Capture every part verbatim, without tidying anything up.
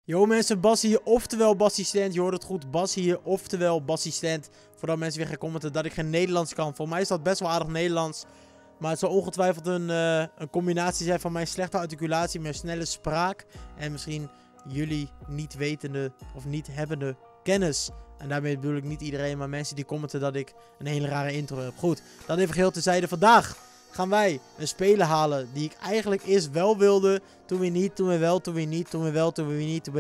Yo mensen, Bas hier, oftewel Bassistent. Je hoort het goed, Bas hier, oftewel Bassistent. Voordat mensen weer gaan commenten dat ik geen Nederlands kan. Voor mij is dat best wel aardig Nederlands. Maar het zal ongetwijfeld een, uh, een combinatie zijn van mijn slechte articulatie, mijn snelle spraak. En misschien jullie niet wetende of niet hebbende kennis. En daarmee bedoel ik niet iedereen, maar mensen die commenten dat ik een hele rare intro heb. Goed, dat even geheel terzijde. Vandaag gaan wij een speler halen die ik eigenlijk eerst wel wilde. Toen weer niet, toen weer wel, toen weer niet, toen weer wel, toen weer niet. Toen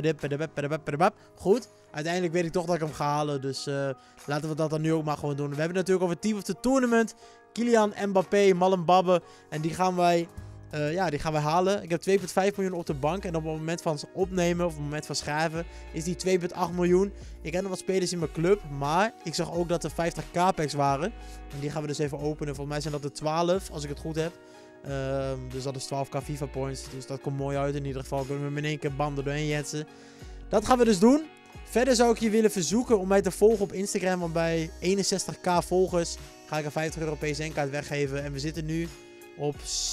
weer goed, uiteindelijk weet ik toch dat ik hem ga halen. Dus uh, laten we dat dan nu ook maar gewoon doen. We hebben het natuurlijk over het team of the tournament. Kylian Mbappé, Malem Babbe. En die gaan wij... Uh, ja, die gaan we halen. Ik heb twee komma vijf miljoen op de bank. En op het moment van opnemen, of op het moment van schrijven, is die twee komma acht miljoen. Ik heb nog wat spelers in mijn club. Maar ik zag ook dat er vijftig k packs waren. En die gaan we dus even openen. Volgens mij zijn dat er twaalf, als ik het goed heb. Uh, dus dat is twaalf k FIFA points. Dus dat komt mooi uit in ieder geval. Kunnen we hem in één keer bam er doorheen jetsen. Dat gaan we dus doen. Verder zou ik je willen verzoeken om mij te volgen op Instagram. Want bij eenenzestig k volgers ga ik een vijftig euro P S N-kaart weggeven. En we zitten nu op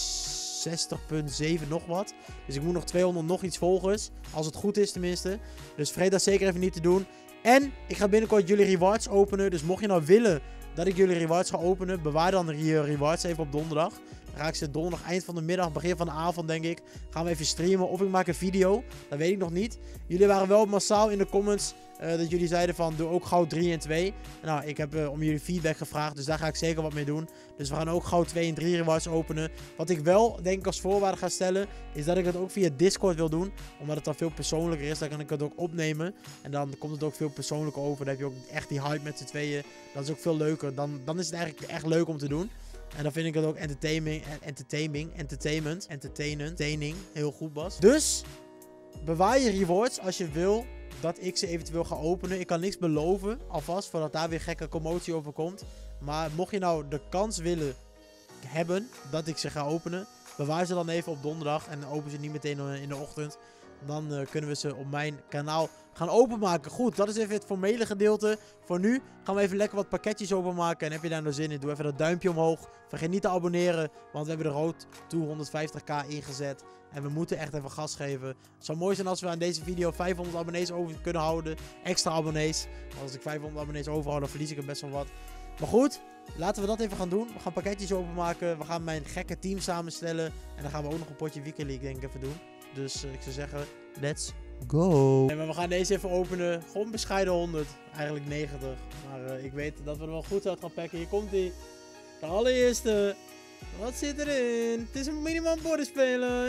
zestig komma zeven nog wat. Dus ik moet nog tweehonderd nog iets volgers. Als het goed is tenminste. Dus vergeet dat zeker even niet te doen. En ik ga binnenkort jullie rewards openen. Dus mocht je nou willen dat ik jullie rewards ga openen, bewaar dan je rewards even op donderdag. Dan ga ik ze donderdag eind van de middag, begin van de avond denk ik, gaan we even streamen. Of ik maak een video. Dat weet ik nog niet. Jullie waren wel massaal in de comments uh, dat jullie zeiden van doe ook gauw drie en twee. Nou, ik heb uh, om jullie feedback gevraagd. Dus daar ga ik zeker wat mee doen. Dus we gaan ook gauw twee en drie rewards openen. Wat ik wel denk ik als voorwaarde ga stellen, is dat ik het ook via Discord wil doen. Omdat het dan veel persoonlijker is. Dan kan ik het ook opnemen. En dan komt het ook veel persoonlijker over. Dan heb je ook echt die hype met z'n tweeën. Dat is ook veel leuker. Dan, dan is het eigenlijk echt leuk om te doen. En dan vind ik het ook entertaining, entertaining, entertainment, entertainend, entertaining. Heel goed, Bas. Dus, bewaar je rewards als je wil dat ik ze eventueel ga openen. Ik kan niks beloven, alvast, voordat daar weer gekke commotie over komt. Maar mocht je nou de kans willen hebben dat ik ze ga openen, bewaar ze dan even op donderdag en open ze niet meteen in de ochtend. Dan uh, kunnen we ze op mijn kanaal gaan openmaken. Goed, dat is even het formele gedeelte. Voor nu gaan we even lekker wat pakketjes openmaken. En heb je daar nou zin in, doe even dat duimpje omhoog. Vergeet niet te abonneren, want we hebben de road to honderdvijftig k ingezet. En we moeten echt even gas geven. Het zou mooi zijn als we aan deze video vijfhonderd abonnees over kunnen houden. Extra abonnees. Want als ik vijfhonderd abonnees overhoud, dan verlies ik er best wel wat. Maar goed, laten we dat even gaan doen. We gaan pakketjes openmaken. We gaan mijn gekke team samenstellen. En dan gaan we ook nog een potje Weekend League denk ik even doen. Dus uh, ik zou zeggen, let's go. En we gaan deze even openen. Gewoon bescheiden honderd. Eigenlijk negentig. Maar uh, ik weet dat we er wel goed uit gaan pakken. Hier komt hij. De allereerste. Wat zit erin? Het is een minimaal bordenspeler.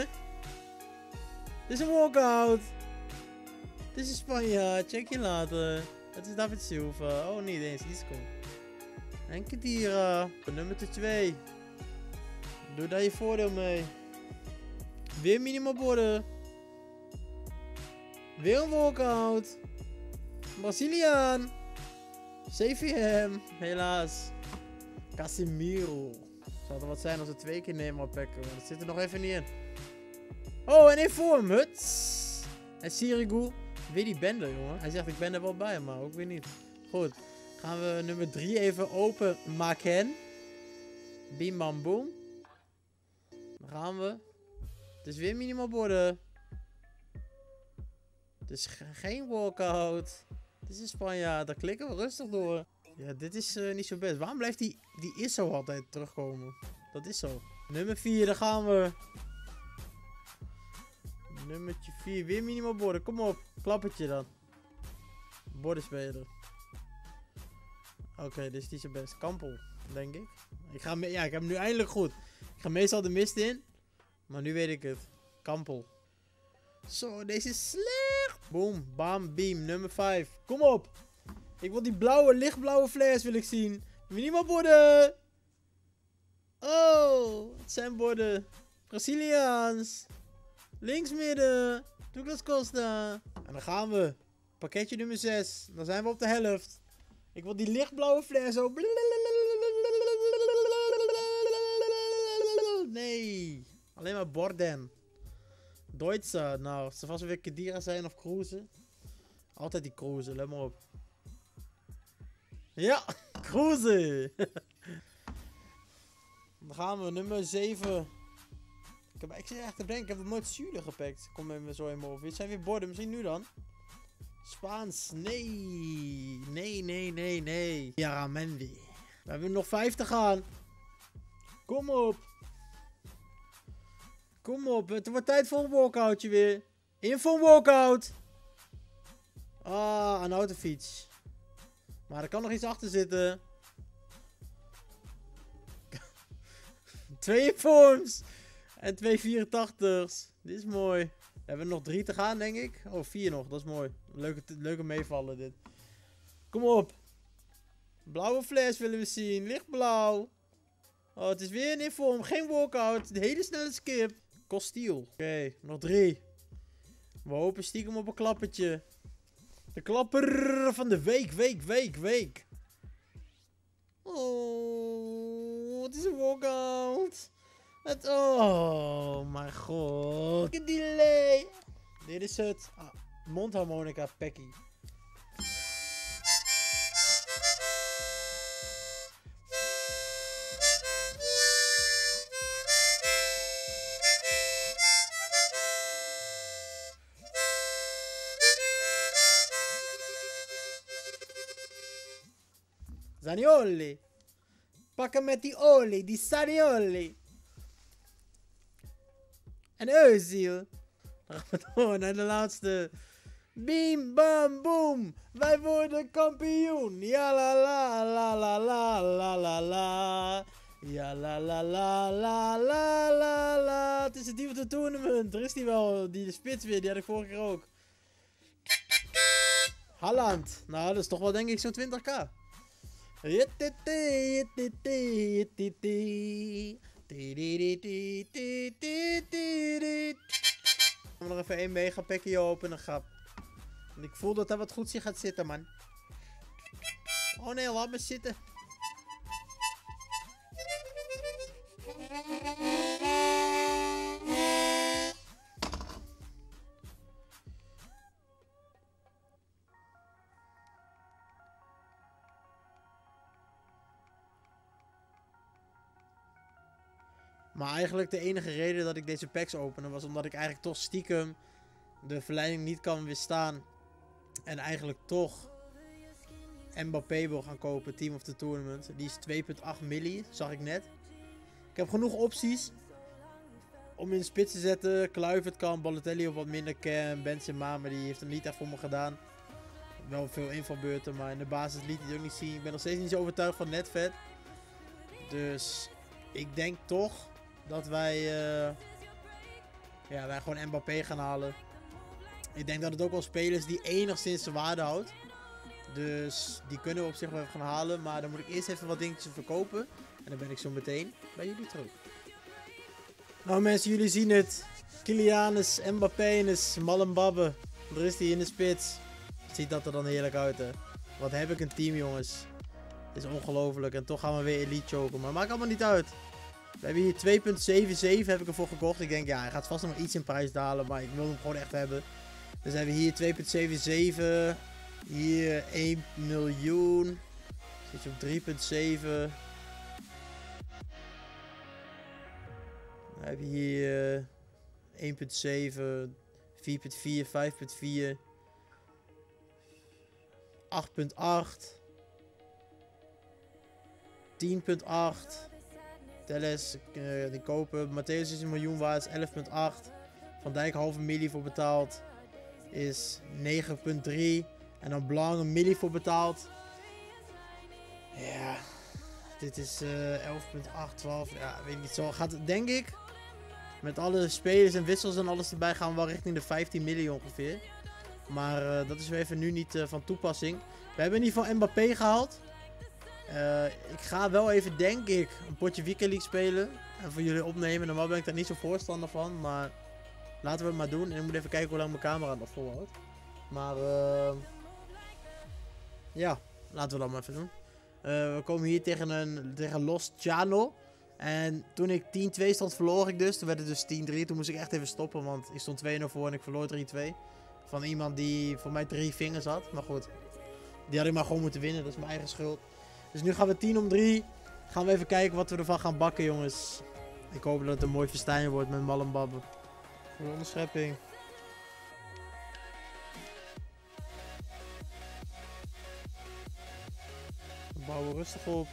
Het is een walkout. Het is een Spanjaard. Check je later. Het is David Silva. Oh, niet eens. Isco. En Kedira. Nummer twee. Doe daar je voordeel mee. Weer minimaal borden. Weer een walkout. Braziliaan. C V M. Helaas. Casemiro. Zou er wat zijn als we twee keer nemen pakken. Maar dat zit er nog even niet in. Oh, en in vorm. Huts. En Sirigu. Weer die bende, jongen. Hij zegt ik ben er wel bij, maar ook weer niet. Goed. Gaan we nummer drie even open maken. Bim bam boom. Dan gaan we. Het is weer minimaal borden. Het is geen walkout. Het is een Spanjaard. Daar klikken we rustig door. Ja, dit is uh, niet zo best. Waarom blijft die, die Isso altijd terugkomen? Dat is zo. Nummer vier, daar gaan we. Nummertje vier. Weer minimaal borden. Kom op. Klappertje dan. Bordenspeler. Oké, okay, dit is niet zo best. Kampel, denk ik. Ik ga ja, ik heb hem nu eindelijk goed. Ik ga meestal de mist in. Maar nu weet ik het. Kampel. Zo, deze is slecht. Boom, bam, beam. Nummer vijf. Kom op. Ik wil die blauwe, lichtblauwe flares wil ik zien. Minimaal borden. Oh, het zijn borden. Braziliaans. Linksmidden. Douglas Costa. En dan gaan we. Pakketje nummer zes. Dan zijn we op de helft. Ik wil die lichtblauwe flares zo. Nee. Alleen maar borden. Duitser. Nou, het zal vast weer Kedira zijn of Kroeze. Altijd die Kroeze, let maar op. Ja, Kroeze. Dan gaan we nummer zeven. Ik, heb, ik zit echt te denken, ik heb nog nooit zuurlijk gepakt. Kom met me zo in mijn hoofd. Dit zijn weer borden, misschien nu dan. Spaans, nee. Nee, nee, nee, nee. Yaramendi. We hebben nog vijf te gaan. Kom op. Kom op, het wordt tijd voor een walkoutje weer. In voor een walkout. Ah, een autofiets. Maar er kan nog iets achter zitten. Twee informs. En twee vierentachtigs. Dit is mooi. We hebben nog drie te gaan, denk ik. Oh, vier nog. Dat is mooi. Leuke, leuke meevallen, dit. Kom op. Blauwe fles willen we zien. Lichtblauw. Oh, het is weer een inform. Geen walkout. De hele snelle skip. Kostiel. Oké, okay, nog drie. We hopen stiekem op een klappertje. De klapper van de week, week, week, week. Oh, het is een walkout. Het, oh, mijn god. Een delay. Dit is het. Ah, mondharmonica Pecky. Zanioli. Pakken met die olie, die Zanioli. En Özil. Dan gaan we door naar de laatste. Bim, bam, boom. Wij worden kampioen. Ja la la la la la la la la. Ja la la la la la la la. Het is het nieuwe de tournament. Er is die wel. Die de spits weer. Die had ik vorige keer ook. Haaland. Nou, dat is toch wel denk ik zo'n twintig k. Gaan we nog even één mega packje openen, grap. En ik voel dat er wat goeds hier gaat zitten, man. Oh nee, laat me zitten. Maar eigenlijk de enige reden dat ik deze packs opende was omdat ik eigenlijk toch stiekem de verleiding niet kan weerstaan. En eigenlijk toch Mbappé wil gaan kopen, Team of the Tournament. Die is twee komma acht milli, zag ik net. Ik heb genoeg opties om in de spits te zetten. Kluivert kan, Balotelli op wat minder cam, Benzema, maar die heeft het niet echt voor me gedaan. Wel veel invalbeurten, maar in de basis liet hij het ook niet zien. Ik ben nog steeds niet zo overtuigd van Netvet. Dus ik denk toch dat wij, uh, ja, wij gewoon Mbappé gaan halen. Ik denk dat het ook wel spelers die enigszins zijn waarde houdt. Dus die kunnen we op zich wel even gaan halen. Maar dan moet ik eerst even wat dingetjes verkopen. En dan ben ik zo meteen bij jullie terug. Nou mensen, jullie zien het. Kylian is Mbappé is Malembabbe. Daar is hij in de spits. Ziet dat er dan heerlijk uit, hè. Wat heb ik een team, jongens. Het is ongelooflijk. En toch gaan we weer elite choken. Maar maakt allemaal niet uit. We hebben hier twee komma zevenenzeventig heb ik ervoor gekocht. Ik denk, ja, hij gaat vast nog iets in prijs dalen. Maar ik wil hem gewoon echt hebben. Dus hebben we hier twee komma zevenenzeventig. Hier één miljoen. Zit je op drie komma zeven. Dan heb je hier uh, één komma zeven. vier komma vier, vijf komma vier. acht komma acht. tien komma acht. Telles, uh, die kopen. Matthäus is een miljoen waard, is elf komma acht. Van Dijk halve milli voor betaald. Is negen komma drie. En dan Blanc een milli voor betaald. Ja. Dit is uh, elf komma acht, twaalf. Ja, weet ik niet zo. Gaat het, denk ik. Met alle spelers en wissels en alles erbij gaan we wel richting de vijftien miljoen ongeveer. Maar uh, dat is weer even nu niet uh, van toepassing. We hebben in ieder geval Mbappé gehaald. Uh, ik ga wel even, denk ik, een potje Weekend League spelen. En voor jullie opnemen. Normaal ben ik daar niet zo voorstander van. Maar laten we het maar doen. En ik moet even kijken hoe lang mijn camera nog volhoudt. Maar uh, ja, laten we dat maar even doen. Uh, we komen hier tegen, een, tegen Los Chano. En toen ik tien twee stond, verloor ik dus. Toen werd het dus tien drie. Toen moest ik echt even stoppen. Want ik stond twee nul voor en ik verloor drie twee. Van iemand die voor mij drie vingers had. Maar goed, die had ik maar gewoon moeten winnen. Dat is mijn eigen schuld. Dus nu gaan we tien om drie. Gaan we even kijken wat we ervan gaan bakken, jongens. Ik hoop dat het een mooi festijn wordt met Mallenbabbe. Goede onderschepping. We bouwen rustig op.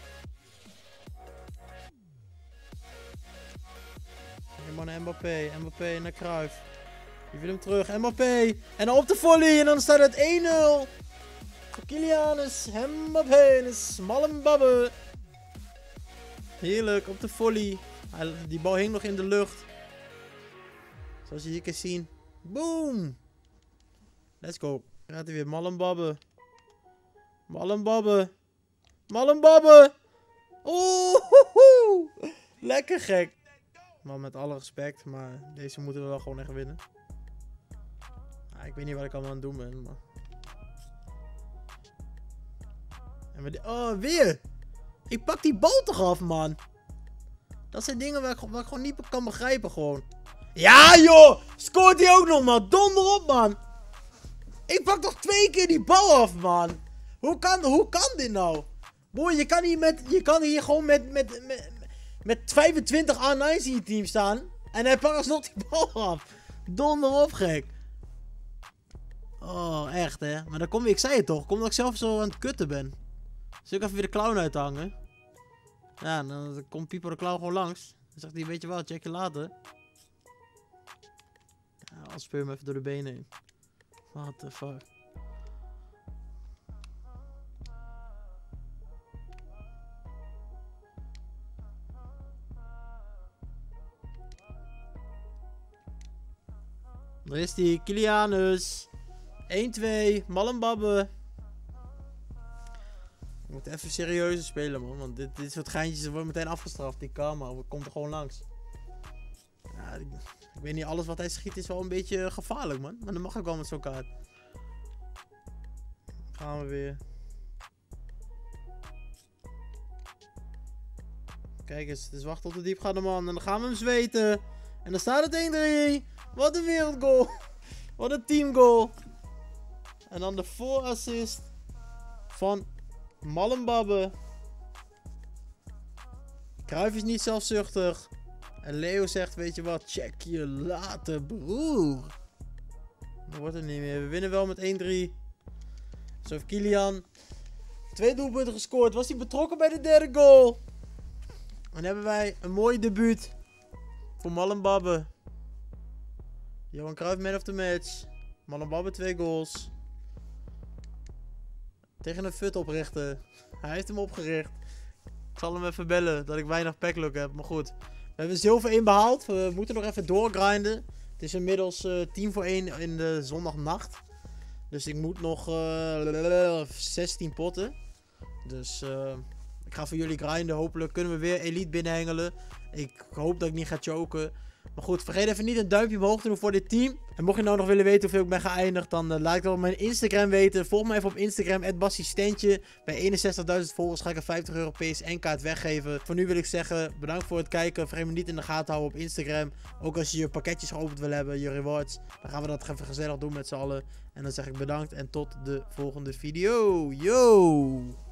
Helemaal naar Mbappé. Mbappé naar Cruyff. Die wil hem terug. Mbappé. En dan op de volley. En dan staat het één nul. Voor Kylianus. Mbappé. En is Mallenbabbe. Heerlijk. Op de volley. Die bal hing nog in de lucht. Zoals je hier kan zien. Boom. Let's go. Gaat hij weer. Mallenbabbe. Mallenbabbe. Mallenbabbe. Oeh. Lekker gek. Maar met alle respect. Maar deze moeten we wel gewoon echt winnen. Ah, ik weet niet wat ik allemaal aan het doen ben. Maar... En we oh, weer. Ik pak die bal toch af, man. Dat zijn dingen waar ik, waar ik gewoon niet kan begrijpen, gewoon. Ja, joh. Scoort hij ook nog, man. Donder op, man. Ik pak toch twee keer die bal af, man. Hoe kan, hoe kan dit nou? Boy, je kan hier, met, je kan hier gewoon met, met, met, met vijfentwintig A nine's in je team staan. En hij pakt alsnog die bal af. Donder op, gek. Oh, echt, hè. Maar dan kom ik, ik zei het toch. Kom dat ik zelf zo aan het kutten ben. Zul ik even weer de clown uithangen. Ja, dan komt Pieper de clown gewoon langs. Dan zegt hij, weet je wel, check je later. Ja, als speur hem even door de benen heen. What the fuck. Daar is die, Kylianus. één twee, Mallenbabbe. We moeten even serieuzer spelen, man. Want dit, dit soort geintjes worden meteen afgestraft. Die karma, we komt er gewoon langs. Ja, ik, ik weet niet, alles wat hij schiet is wel een beetje gevaarlijk, man. Maar dat mag ook wel met zo'n kaart. Gaan we weer. Kijk eens, het is wachten tot de diepgaande man. En dan gaan we hem zweten. En dan staat het één drie. Wat een wereldgoal. Wat een teamgoal. En dan de voorassist van Mallenbabbe. Cruyff is niet zelfzuchtig. En Leo zegt, weet je wat, check je later, broer. Dat wordt het niet meer. We winnen wel met één drie. Zo heeft Kylian twee doelpunten gescoord. Was hij betrokken bij de derde goal. En dan hebben wij een mooi debuut voor Mallenbabbe. Johan Cruyff man of the match. Mallenbabbe twee goals. Tegen een fut oprichten. Hij heeft hem opgericht. Ik zal hem even bellen dat ik weinig packluck heb. Maar goed. We hebben zilver één behaald. We moeten nog even doorgrinden. Het is inmiddels uh, tien voor één in de zondagnacht. Dus ik moet nog uh, zestien potten. Dus uh, ik ga voor jullie grinden. Hopelijk kunnen we weer elite binnenhengelen. Ik hoop dat ik niet ga choken. Maar goed, vergeet even niet een duimpje omhoog te doen voor dit team. En mocht je nou nog willen weten hoeveel ik ben geëindigd, dan uh, laat ik dat op mijn Instagram weten. Volg me even op Instagram, at bassiestentje. Bij eenenzestigduizend volgers ga ik een vijftig euro P S N-kaart weggeven. Voor nu wil ik zeggen, bedankt voor het kijken. Vergeet me niet in de gaten houden op Instagram. Ook als je je pakketjes geopend wil hebben, je rewards. Dan gaan we dat even gezellig doen met z'n allen. En dan zeg ik bedankt en tot de volgende video. Yo!